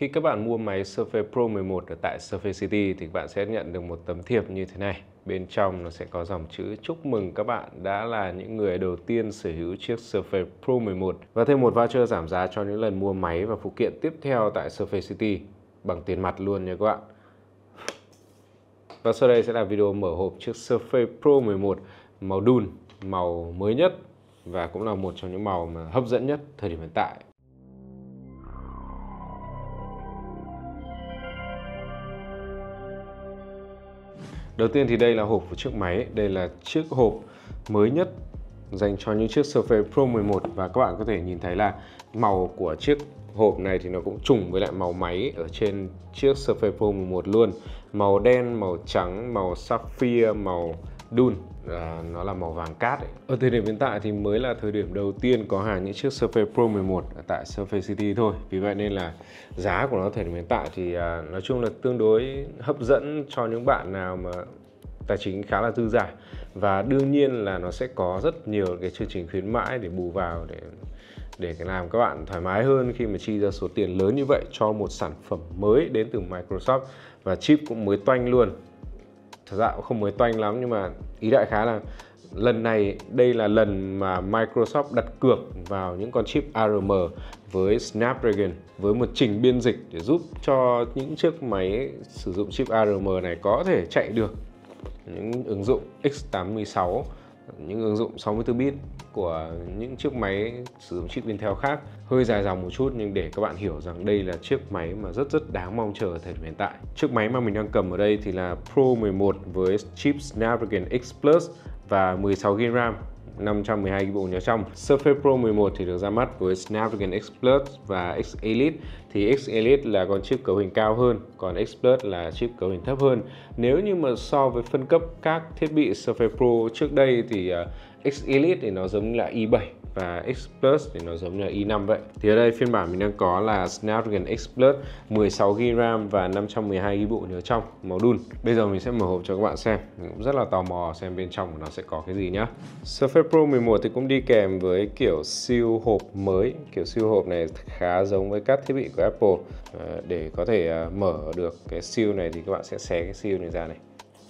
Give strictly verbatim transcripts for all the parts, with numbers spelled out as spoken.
Khi các bạn mua máy Surface Pro mười một ở tại Surface City thì các bạn sẽ nhận được một tấm thiệp như thế này. Bên trong nó sẽ có dòng chữ chúc mừng các bạn đã là những người đầu tiên sở hữu chiếc Surface Pro mười một và thêm một voucher giảm giá cho những lần mua máy và phụ kiện tiếp theo tại Surface City bằng tiền mặt luôn nha các bạn. Và sau đây sẽ là video mở hộp chiếc Surface Pro mười một màu Dune, màu mới nhất và cũng là một trong những màu mà hấp dẫn nhất thời điểm hiện tại. Đầu tiên thì đây là hộp của chiếc máy. Đây là chiếc hộp mới nhất dành cho những chiếc Surface Pro mười một và các bạn có thể nhìn thấy là màu của chiếc hộp này thì nó cũng trùng với lại màu máy ở trên chiếc Surface Pro mười một luôn. Màu đen, màu trắng, màu sapphire, màu Dune, à, nó là màu vàng cát ấy. Ở thời điểm hiện tại thì mới là thời điểm đầu tiên có hàng những chiếc Surface Pro mười một ở tại Surface City thôi. Vì vậy nên là giá của nó thời điểm hiện tại thì à, nói chung là tương đối hấp dẫn cho những bạn nào mà tài chính khá là dư dả. Và đương nhiên là nó sẽ có rất nhiều cái chương trình khuyến mãi để bù vào để để làm các bạn thoải mái hơn khi mà chi ra số tiền lớn như vậy cho một sản phẩm mới đến từ Microsoft và chip cũng mới toanh luôn. Thật ra cũng không mới toanh lắm nhưng mà ý đại khái là lần này đây là lần mà Microsoft đặt cược vào những con chip A R M với Snapdragon với một trình biên dịch để giúp cho những chiếc máy sử dụng chip A R M này có thể chạy được những ứng dụng x tám mươi sáu, những ứng dụng sáu mươi tư bit của những chiếc máy sử dụng chip Intel khác. Hơi dài dòng một chút nhưng để các bạn hiểu rằng đây là chiếc máy mà rất rất đáng mong chờ ở thời điểm hiện tại. Chiếc máy mà mình đang cầm ở đây thì là Pro mười một với chip Snapdragon X Plus và mười sáu gi-ga-bai RAM, năm trăm mười hai gi-ga-bai bộ nhớ trong. Surface Pro mười một thì được ra mắt với Snapdragon X Plus và X Elite. Thì X Elite là con chip cấu hình cao hơn, còn X Plus là chip cấu hình thấp hơn. Nếu như mà so với phân cấp các thiết bị Surface Pro trước đây thì uh, X Elite thì nó giống như là i bảy và X Plus thì nó giống như là i năm vậy. Thì ở đây phiên bản mình đang có là Snapdragon X Plus, mười sáu gi-ga-bai RAM và năm trăm mười hai gi-ga-bai bộ nhớ trong, màu Dune. Bây giờ mình sẽ mở hộp cho các bạn xem. Mình cũng rất là tò mò xem bên trong của nó sẽ có cái gì nhá. Surface Pro mười một thì cũng đi kèm với kiểu siêu hộp mới. Kiểu siêu hộp này khá giống với các thiết bị của Apple. À, để có thể uh, mở được cái siêu này thì các bạn sẽ xé cái siêu này ra này.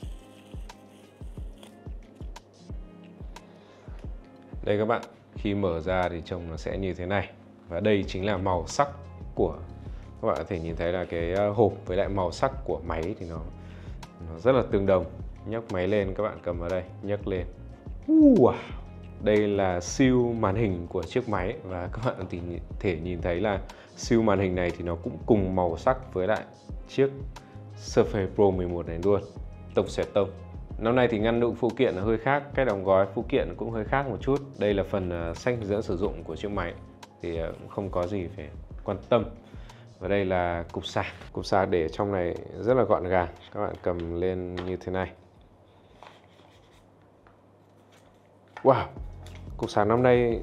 Đây các bạn, khi mở ra thì trông nó sẽ như thế này. Và đây chính là màu sắc của, các bạn có thể nhìn thấy là cái hộp với lại màu sắc của máy thì nó, nó rất là tương đồng. Nhấc máy lên, các bạn cầm vào đây, nhấc lên. Wow. Đây là siêu màn hình của chiếc máy và các bạn có thể nhìn thấy là siêu màn hình này thì nó cũng cùng màu sắc với lại chiếc Surface Pro mười một này luôn. Tông xẹt tông. Năm nay thì ngăn đựng phụ kiện nó hơi khác, cách đóng gói phụ kiện cũng hơi khác một chút. Đây là phần sách hướng dẫn sử dụng của chiếc máy thì cũng không có gì phải quan tâm. Và đây là cục sạc. Cục sạc để trong này rất là gọn gàng. Các bạn cầm lên như thế này. Wow, cục sạc năm nay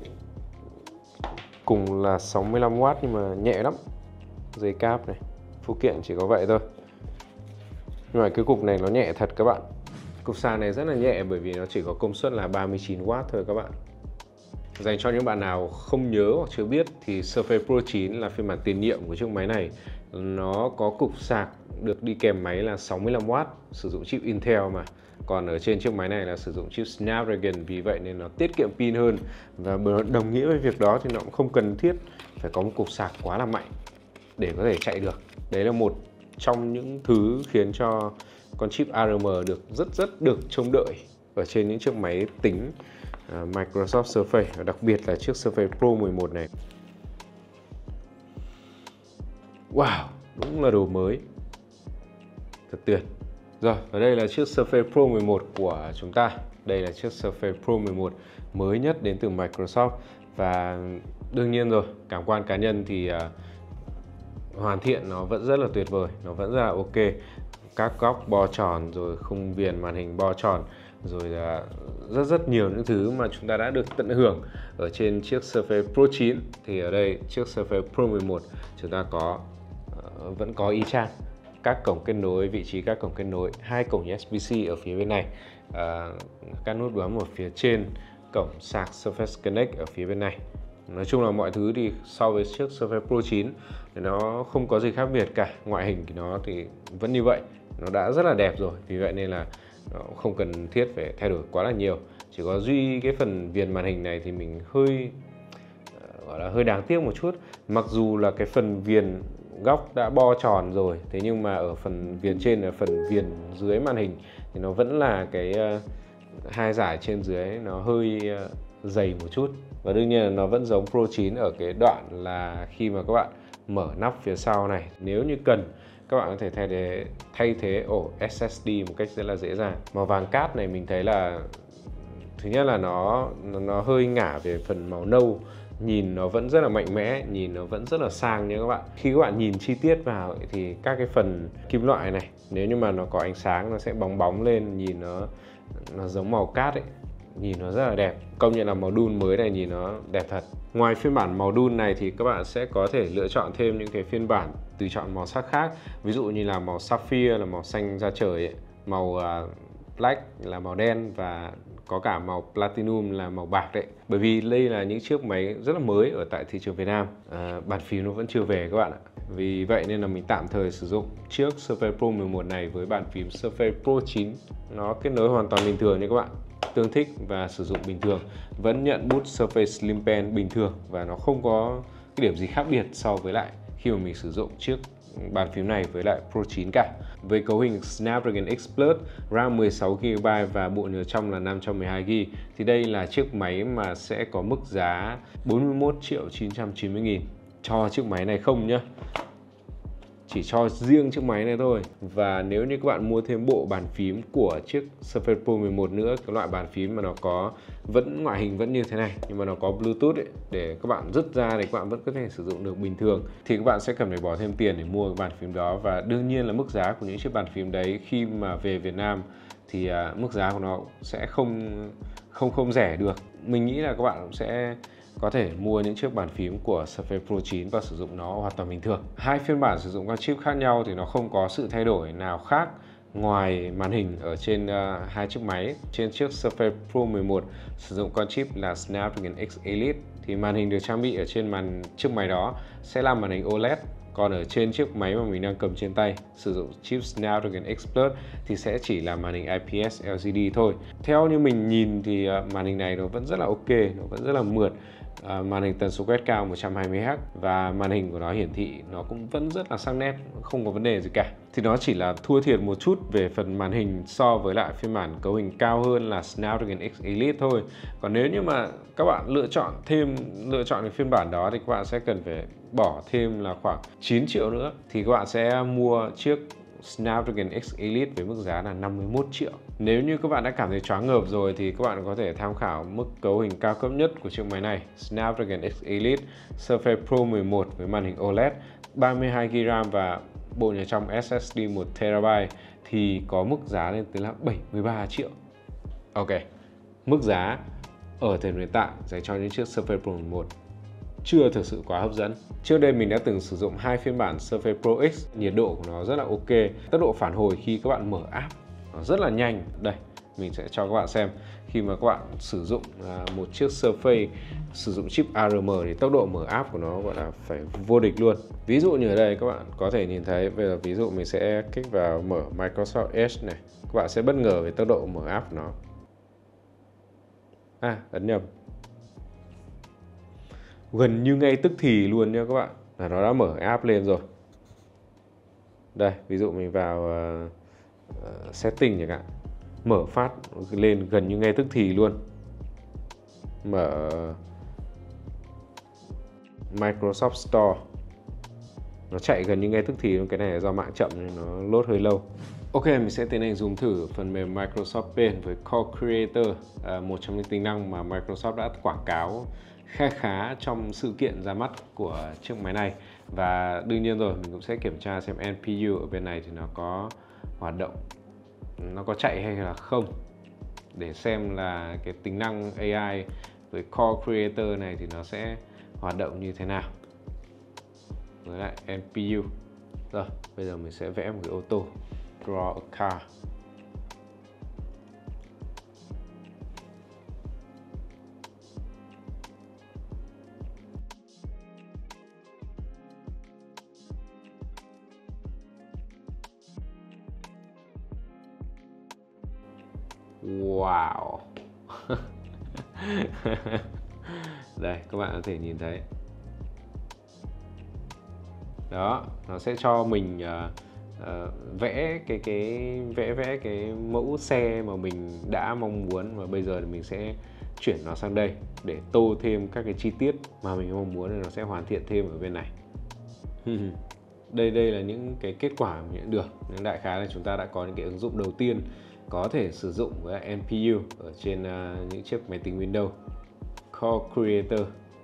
cùng là sáu mươi lăm oát nhưng mà nhẹ lắm. Dây cáp này, phụ kiện chỉ có vậy thôi. Nhưng mà cái cục này nó nhẹ thật các bạn. Cục sạc này rất là nhẹ bởi vì nó chỉ có công suất là ba mươi chín oát thôi các bạn. Dành cho những bạn nào không nhớ hoặc chưa biết thì Surface Pro chín là phiên bản tiền nhiệm của chiếc máy này. Nó có cục sạc được đi kèm máy là sáu mươi lăm oát, sử dụng chip Intel mà. Còn ở trên chiếc máy này là sử dụng chip Snapdragon, vì vậy nên nó tiết kiệm pin hơn. Và đồng nghĩa với việc đó thì nó cũng không cần thiết phải có một cục sạc quá là mạnh để có thể chạy được. Đấy là một trong những thứ khiến cho con chip A R M được rất rất được trông đợi ở trên những chiếc máy tính uh, Microsoft Surface, và đặc biệt là chiếc Surface Pro mười một này. Wow, đúng là đồ mới. Thật tuyệt. Rồi, ở đây là chiếc Surface Pro mười một của chúng ta. Đây là chiếc Surface Pro mười một mới nhất đến từ Microsoft. Và đương nhiên rồi, cảm quan cá nhân thì uh, hoàn thiện nó vẫn rất là tuyệt vời, nó vẫn rất là ok. Các góc bo tròn, rồi khung viền màn hình bo tròn, rồi là rất rất nhiều những thứ mà chúng ta đã được tận hưởng ở trên chiếc Surface Pro chín. Thì ở đây chiếc Surface Pro mười một chúng ta có uh, vẫn có y chang các cổng kết nối, vị trí các cổng kết nối, hai cổng u ét bê-C ở phía bên này, uh, các nút bấm ở phía trên, cổng sạc Surface Connect ở phía bên này. Nói chung là mọi thứ thì so với chiếc Surface Pro chín thì nó không có gì khác biệt cả. Ngoại hình thì nó thì vẫn như vậy, nó đã rất là đẹp rồi, vì vậy nên là nó không cần thiết phải thay đổi quá là nhiều. Chỉ có duy cái phần viền màn hình này thì mình hơi gọi là hơi đáng tiếc một chút. Mặc dù là cái phần viền góc đã bo tròn rồi, thế nhưng mà ở phần viền trên là phần viền dưới màn hình thì nó vẫn là cái uh, hai dải trên dưới nó hơi uh, dày một chút. Và đương nhiên là nó vẫn giống Pro chín ở cái đoạn là khi mà các bạn mở nắp phía sau này, nếu như cần các bạn có thể thay thế thay thế ổ ét ét đê một cách rất là dễ dàng. Màu vàng cát này mình thấy là thứ nhất là nó nó hơi ngả về phần màu nâu, nhìn nó vẫn rất là mạnh mẽ, nhìn nó vẫn rất là sang nha các bạn. Khi các bạn nhìn chi tiết vào thì các cái phần kim loại này, nếu như mà nó có ánh sáng nó sẽ bóng bóng lên, nhìn nó nó giống màu cát ấy, nhìn nó rất là đẹp. Công nhận là màu đun mới này nhìn nó đẹp thật. Ngoài phiên bản màu đun này thì các bạn sẽ có thể lựa chọn thêm những cái phiên bản tùy chọn màu sắc khác, ví dụ như là màu sapphire là màu xanh da trời ấy, màu uh, black là màu đen, và có cả màu platinum là màu bạc đấy. Bởi vì đây là những chiếc máy rất là mới ở tại thị trường Việt Nam, à, bàn phím nó vẫn chưa về các bạn ạ. Vì vậy nên là mình tạm thời sử dụng chiếc Surface Pro mười một này với bàn phím Surface Pro chín. Nó kết nối hoàn toàn bình thường nha các bạn, tương thích và sử dụng bình thường, vẫn nhận bút Surface Slim Pen bình thường và nó không có cái điểm gì khác biệt so với lại khi mà mình sử dụng chiếc bàn phím này với lại Pro chín cả. Với cấu hình Snapdragon X Plus, RAM mười sáu gi ga bai và bộ nhớ trong là năm trăm mười hai gi ga bai thì đây là chiếc máy mà sẽ có mức giá bốn mươi mốt triệu chín trăm chín mươi nghìn cho chiếc máy này không nhá. Chỉ cho riêng chiếc máy này thôi. Và nếu như các bạn mua thêm bộ bàn phím của chiếc Surface Pro mười một nữa, cái loại bàn phím mà nó có vẫn ngoại hình vẫn như thế này nhưng mà nó có Bluetooth ấy, để các bạn rút ra để các bạn vẫn có thể sử dụng được bình thường, thì các bạn sẽ cần phải bỏ thêm tiền để mua cái bàn phím đó. Và đương nhiên là mức giá của những chiếc bàn phím đấy khi mà về Việt Nam thì uh, mức giá của nó sẽ không không không rẻ được. Mình nghĩ là các bạn cũng sẽ có thể mua những chiếc bàn phím của Surface Pro chín và sử dụng nó hoàn toàn bình thường. Hai phiên bản sử dụng các chip khác nhau thì nó không có sự thay đổi nào khác ngoài màn hình ở trên uh, hai chiếc máy. Trên chiếc Surface Pro mười một sử dụng con chip là Snapdragon X Elite thì màn hình được trang bị ở trên màn chiếc máy đó sẽ là màn hình ô lét. Còn ở trên chiếc máy mà mình đang cầm trên tay sử dụng chip Snapdragon X Plus thì sẽ chỉ là màn hình i pê ét lờ xê đê thôi. Theo như mình nhìn thì uh, màn hình này nó vẫn rất là ok, nó vẫn rất là mượt. À, màn hình tần số quét cao một trăm hai mươi héc và màn hình của nó hiển thị nó cũng vẫn rất là sắc nét, không có vấn đề gì cả. Thì nó chỉ là thua thiệt một chút về phần màn hình so với lại phiên bản cấu hình cao hơn là Snapdragon X Elite thôi. Còn nếu như mà các bạn lựa chọn thêm lựa chọn cái phiên bản đó thì các bạn sẽ cần phải bỏ thêm là khoảng chín triệu nữa thì các bạn sẽ mua chiếc Snapdragon X Elite với mức giá là năm mươi mốt triệu. Nếu như các bạn đã cảm thấy choáng ngợp rồi thì các bạn có thể tham khảo mức cấu hình cao cấp nhất của chiếc máy này, Snapdragon X Elite Surface Pro mười một với màn hình ô lét, ba mươi hai gi ga bai RAM và bộ nhớ trong ét ét đê một tê ra thì có mức giá lên tới là bảy mươi ba triệu. Ok, mức giá ở thời điểm hiện tại dành cho những chiếc Surface Pro mười một chưa thực sự quá hấp dẫn. Trước đây mình đã từng sử dụng hai phiên bản Surface Pro X, nhiệt độ của nó rất là ok, tốc độ phản hồi khi các bạn mở app nó rất là nhanh. Đây, mình sẽ cho các bạn xem khi mà các bạn sử dụng một chiếc Surface sử dụng chip a rờ em thì tốc độ mở app của nó gọi là phải vô địch luôn. Ví dụ như ở đây các bạn có thể nhìn thấy, bây giờ ví dụ mình sẽ kích vào mở Microsoft Edge này, các bạn sẽ bất ngờ về tốc độ mở app của nó. À, ấn nhầm. Gần như ngay tức thì luôn nha các bạn, là nó đã mở app lên rồi. Đây, ví dụ mình vào uh, uh, setting chẳng hạn, mở phát lên gần như ngay tức thì luôn. Mở Microsoft Store, nó chạy gần như ngay tức thì luôn. Cái này là do mạng chậm nên nó load hơi lâu. Ok, mình sẽ tiến hành dùng thử phần mềm Microsoft Paint với Core Creator, uh, một trong những tính năng mà Microsoft đã quảng cáo khá khá trong sự kiện ra mắt của chiếc máy này. Và đương nhiên rồi, mình cũng sẽ kiểm tra xem en pê u ở bên này thì nó có hoạt động, nó có chạy hay là không, để xem là cái tính năng a i với Core Creator này thì nó sẽ hoạt động như thế nào với lại en pê u. Rồi, bây giờ mình sẽ vẽ một cái ô tô, draw a car. Wow. Đây, các bạn có thể nhìn thấy. Đó, nó sẽ cho mình uh, uh, vẽ cái cái vẽ vẽ cái mẫu xe mà mình đã mong muốn, và bây giờ thì mình sẽ chuyển nó sang đây để tô thêm các cái chi tiết mà mình mong muốn, thì nó sẽ hoàn thiện thêm ở bên này. Đây đây là những cái kết quả mình nhận được. Nên đại khái là chúng ta đã có những cái ứng dụng đầu tiên có thể sử dụng với en pê u ở trên uh, những chiếc máy tính Windows. Core Creator.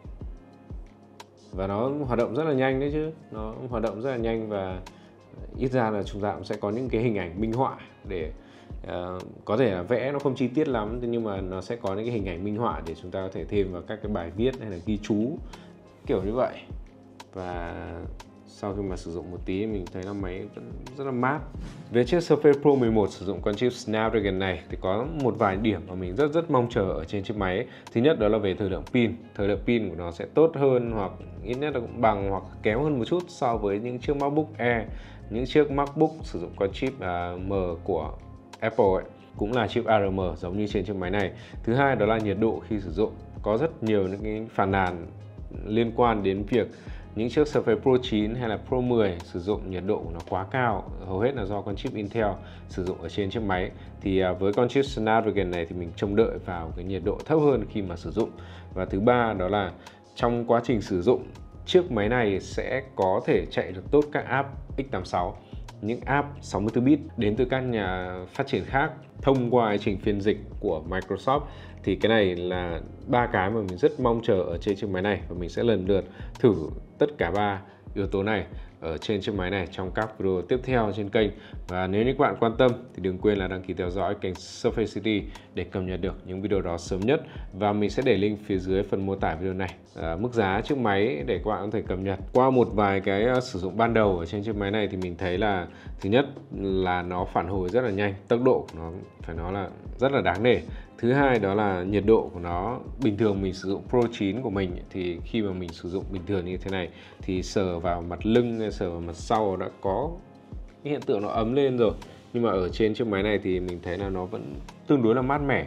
Và nó hoạt động rất là nhanh đấy chứ. Nó hoạt động rất là nhanh, và ít ra là chúng ta cũng sẽ có những cái hình ảnh minh họa để uh, có thể là vẽ nó không chi tiết lắm, nhưng mà nó sẽ có những cái hình ảnh minh họa để chúng ta có thể thêm vào các cái bài viết hay là ghi chú kiểu như vậy. Và sau khi mà sử dụng một tí mình thấy là máy vẫn rất là mát. Về chiếc Surface Pro mười một sử dụng con chip Snapdragon này thì có một vài điểm mà mình rất rất mong chờ ở trên chiếc máy. Thứ nhất đó là về thời lượng pin. Thời lượng pin của nó sẽ tốt hơn, hoặc ít nhất là cũng bằng hoặc kém hơn một chút so với những chiếc MacBook Air. Những chiếc MacBook sử dụng con chip uh, M của Apple ấy, cũng là chip a rờ em giống như trên chiếc máy này. Thứ hai đó là nhiệt độ khi sử dụng. Có rất nhiều những cái phàn nàn liên quan đến việc những chiếc Surface Pro chín hay là Pro mười sử dụng nhiệt độ của nó quá cao, hầu hết là do con chip Intel sử dụng ở trên chiếc máy. Thì với con chip Snapdragon này thì mình trông đợi vào cái nhiệt độ thấp hơn khi mà sử dụng. Và thứ ba đó là trong quá trình sử dụng, chiếc máy này sẽ có thể chạy được tốt các app x tám mươi sáu, những app sáu mươi tư bit đến từ các nhà phát triển khác thông qua trình phiên dịch của Microsoft. Thì cái này là ba cái mà mình rất mong chờ ở trên chiếc máy này, và mình sẽ lần lượt thử tất cả ba yếu tố này ở trên chiếc máy này trong các video tiếp theo trên kênh. Và nếu như các bạn quan tâm thì đừng quên là đăng ký theo dõi kênh Surface City để cập nhật được những video đó sớm nhất. Và mình sẽ để link phía dưới phần mô tả video này. À, mức giá chiếc máy để các bạn có thể cập nhật. Qua một vài cái uh, sử dụng ban đầu ở trên chiếc máy này thì mình thấy là thứ nhất là nó phản hồi rất là nhanh, tốc độ của nó phải nói là rất là đáng nể. Thứ hai đó là nhiệt độ của nó, bình thường mình sử dụng Pro chín của mình thì khi mà mình sử dụng bình thường như thế này thì sờ vào mặt lưng, sờ vào mặt sau đã có cái hiện tượng nó ấm lên rồi. Nhưng mà ở trên chiếc máy này thì mình thấy là nó vẫn tương đối là mát mẻ,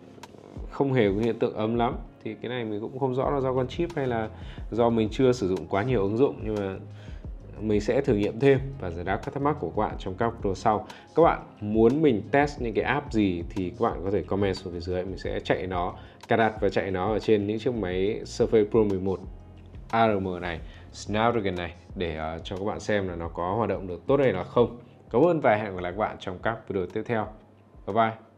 không hề có hiện tượng ấm lắm. Thì cái này mình cũng không rõ là do con chip hay là do mình chưa sử dụng quá nhiều ứng dụng, nhưng mà mình sẽ thử nghiệm thêm và giải đáp các thắc mắc của các bạn trong các video sau. Các bạn muốn mình test những cái app gì thì các bạn có thể comment xuống phía dưới, mình sẽ chạy nó, cài đặt và chạy nó ở trên những chiếc máy Surface Pro mười một a rờ em này, Snapdragon này, để uh, cho các bạn xem là nó có hoạt động được tốt hay là không. Cảm ơn và hẹn gặp lại các bạn trong các video tiếp theo. Bye bye.